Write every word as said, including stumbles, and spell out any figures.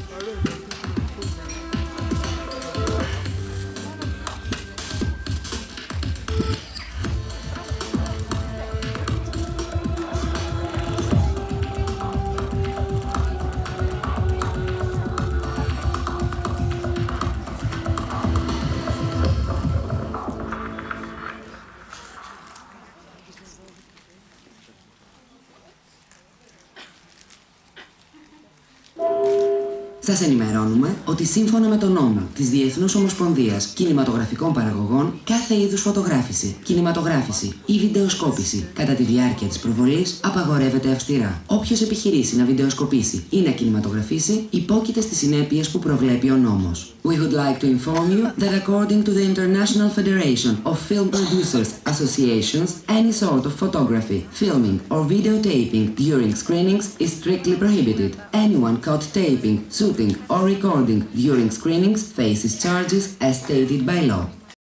Σας ενημερώνουμε ότι σύμφωνα με τον νόμο της Διεθνούς Ομοσπονδίας Κινηματογραφικών Παραγωγών, κάθε είδους φωτογράφηση, κινηματογράφηση ή βιντεοσκόπηση κατά τη διάρκεια της προβολής απαγορεύεται αυστηρά. Όποιος επιχειρήσει να βιντεοσκοπήσει ή να κινηματογραφήσει υπόκειται στις συνέπειες που προβλέπει ο νόμος. We would like to inform you that according to the International Federation of Film Producers Associations, any sort of photography, filming or videotaping during screenings is strictly prohibited. Anyone caught taping, shooting or recording during screenings faces charges as stated by law.